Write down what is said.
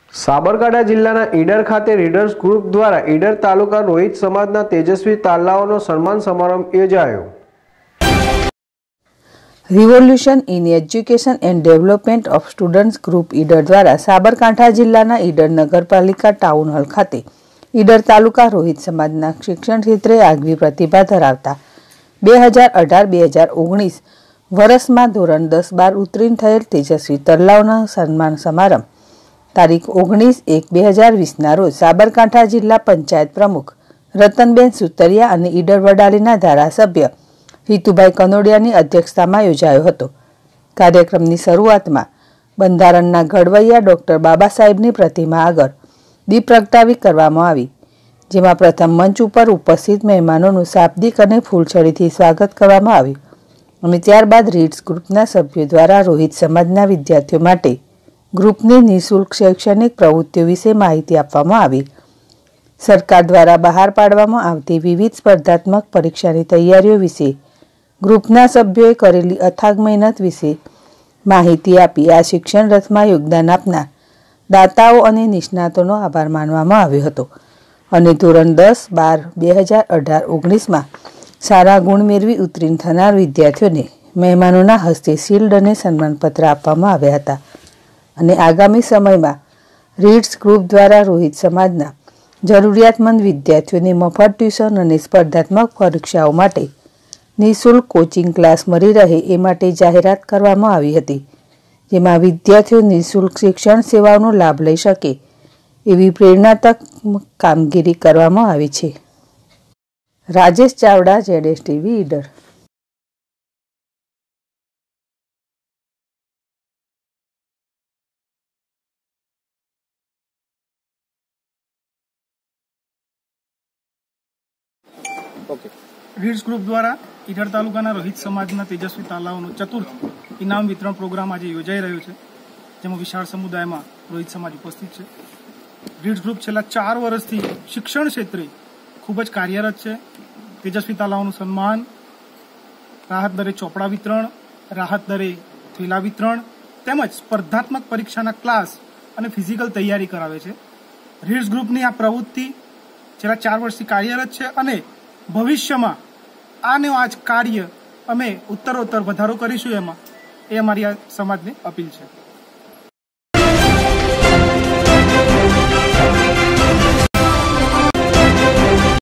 સાબરકાંઠા જિલ્લાના ઈડર ખાતે readers group દ્વારા ઈડર તાલુકા રોહિત સમાજના તેજસ્વી તાલાઓનો સન્માન સમારંભ યોજાયો. Revolution in education and development of students group Idar દ્વારા સાબરકાંઠા જિલ્લાના ઈડર નગરપાલિકા ટાઉન હોલ ખાતે ઈડર તાલુકા રોહિત સમાજના શિક્ષણ ક્ષેત્રે આગવી પ્રતિભા ધરાવતા 2018-2019 વર્ષમાં ધોરણ 10-12 ઉત્તીર્ણ થયેલ તેજસ્વી તરલાઓના સન્માન સમારંભ તારીખ 19/1/2020ના રોજ સાબરકાંઠા જિલ્લા પંચાયત પ્રમુખ રતનબેન સુતરિયા અને ઈડર વડાલીના ધારાસભ્ય હિતુભાઈ કનોડિયાની અધ્યક્ષતામાં યોજાયો હતો. કાર્યક્રમની શરૂઆતમાં બંધારણના ઘડવૈયા ડૉક્ટર બાબા સાહેબની પ્રતિમા આગળ દીપ પ્રગટાવી કરવામાં આવી, જેમાં પ્રથમ મંચ ઉપર ઉપસ્થિત મહેમાનોનું શાબ્દિક અને ફૂલછડીથી સ્વાગત કરવામાં આવ્યું અને ત્યારબાદ રીડ્સ ગ્રુપના સભ્યો દ્વારા રોહિત સમાજના વિદ્યાર્થીઓ માટે ગ્રુપની નિઃશુલ્ક શૈક્ષણિક પ્રવૃત્તિઓ વિશે માહિતી આપવામાં આવી. સરકાર દ્વારા બહાર પાડવામાં આવતી વિવિધ સ્પર્ધાત્મક પરીક્ષાની તૈયારીઓ વિશે, ગ્રુપના સભ્યોએ કરેલી અથાગ મહેનત વિશે માહિતી આપી આ શિક્ષણ રથમાં યોગદાન આપનાર દાતાઓ અને નિષ્ણાતોનો આભાર માનવામાં આવ્યો હતો અને ધોરણ 10-12-2018-19માં સારા ગુણ મેળવી ઉત્તીર્ણ થનાર વિદ્યાર્થીઓને મહેમાનોના હસ્તે શિલ્ડ અને સન્માનપત્ર આપવામાં આવ્યા હતા અને આગામી સમયમાં રીડ્સ ગ્રુપ દ્વારા રોહિત સમાજના જરૂરિયાતમંદ વિદ્યાર્થીઓને મફત ટ્યુશન અને સ્પર્ધાત્મક પરીક્ષાઓ માટે નિઃશુલ્ક કોચિંગ ક્લાસ મળી રહે એ માટે જાહેરાત કરવામાં આવી હતી, જેમાં વિદ્યાર્થીઓ નિઃશુલ્ક શિક્ષણ સેવાઓનો લાભ લઈ શકે એવી પ્રેરણાત્મક કામગીરી કરવામાં આવી છે. Rajesh Chavda, ZS TV, Idar. REDS group દ્વારા ઈડર તાલુકાના રોહિત સમાજના તેજસ્વી તાલાઓનો ચતુર્થ ઇનામ વિતરણ પ્રોગ્રામ આજે યોજાઈ રહ્યો છે, જેમાં વિશાળ સમુદાયમાં રોહિત સમાજ ઉપસ્થિત છે. રીડ્સ ગ્રુપ છેલ્લા 4 વર્ષથી શિક્ષણ ક્ષેત્રે ખૂબ જ કાર્યરત છે. તેજસ્વી તાલાઓનું સન્માન, રાહત દરે ચોપડા વિતરણ, રાહત દરે થેલા વિતરણ તેમજ સ્પર્ધાત્મક પરીક્ષાના ક્લાસ અને ફિઝિકલ તૈયારી કરાવે છે. રીડ્સ ગ્રુપની આ પ્રવૃત્તિ છેલ્લા 4 વર્ષથી કાર્યરત છે અને ભવિષ્યમાં આને આ જ કાર્ય અમે ઉત્તરોત્તર વધારો કરીશું, એ અમારી આ સમાજની અપીલ છે.